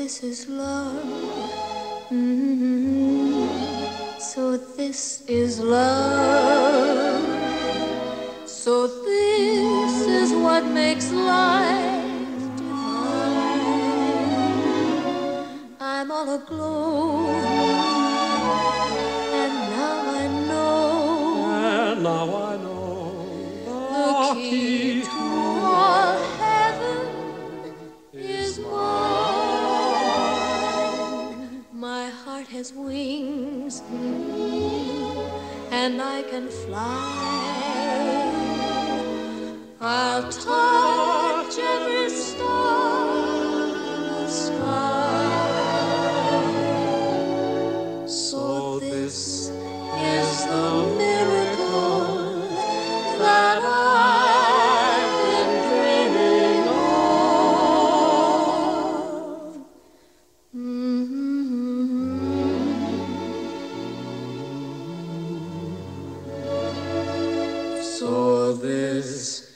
this is love. So this is love. So this is what makes life divine. I'm all aglow, and now I know. And now I know The key to all heaven is mine. My heart has wings, and I can fly. I'll touch every star in the sky. So this is the miracle that I've been dreaming of. So this